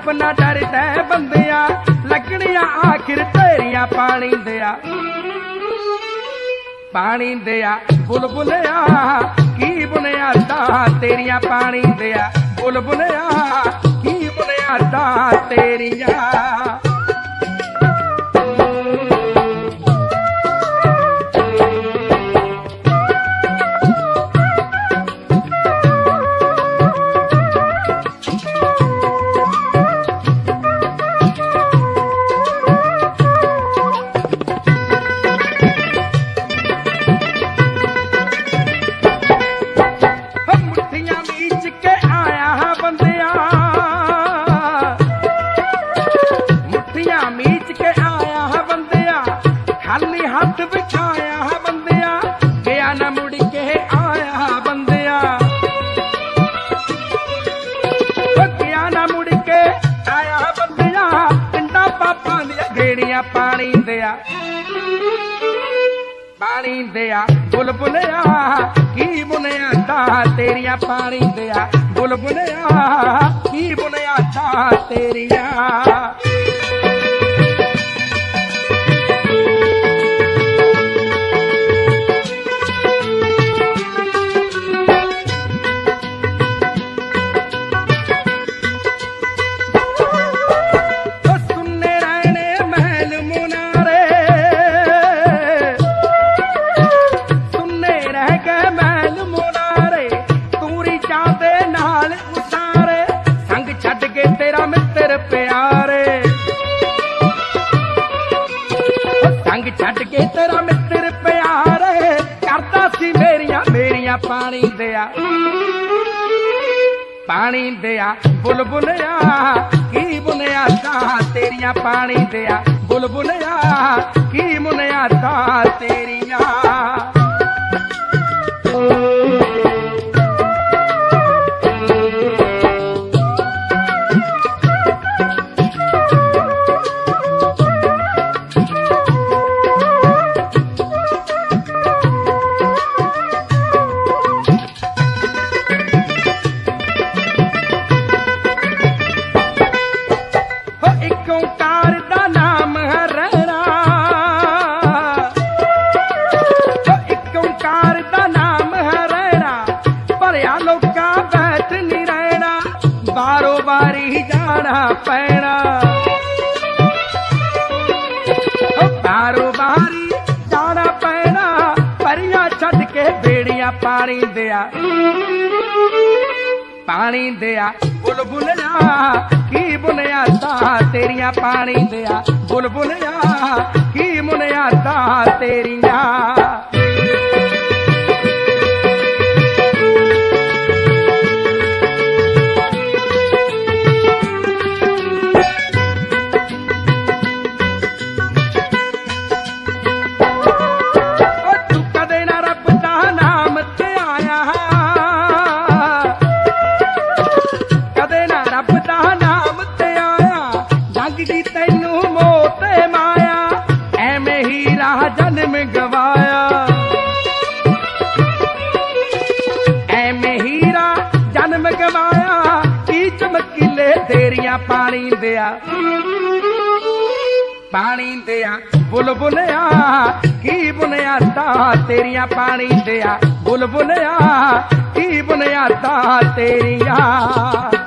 रब ना डरदा बंदिया लगनिया आखिर तेरिया पानी दिया बुलबुलिया की बुनिया दा तेरिया पानी दिया बुलबुलिया की बुनिया दा तेरिया हाथ बिछाया बंदिया गया न मुड़ के आया बंदिया गया न मुड़ के आया बंदिया पिंडा पापा दिया गेड़िया पानी दिया बुलबुलिया की बुनिया दा तेरिया पानी दिया बुलबुलिया की बुनिया दा तेरिया तेरा मित्र प्यारे संग छड़ के तेरा मित्र प्यारे करता सी मेरिया पानी दिया बुलबुलिया की बुनिया दा तेरिया पानी दिया बुलबुलिया की बुनिया दा तेरिया ओंकार दा नाम है रहना एक ओंकार दा नाम है रहना भरिया लोका बैठ नहीं रहना बारो बारी जाना पैना बारो बारी जाना पैना परिया छड़ के बेड़िया पानी दिया बुलबुलिया की बुनिया दा तेरिया पानी दिया बुलबुलिया की बुनिया दा तेरिया तू कदे ना रब दा नाम ते आया कदे ना रब दा नाम ते आया जंगदी तैनू मौत माया एवें हीरा जन्म गवाया एवें हीरा जन्म गवाया की चमकीले तेरिया पानी दिया बुलबुलिया की बुनिया दा तेरिया पानी दिया बुलबुलिया की बुनिया दा तेरिया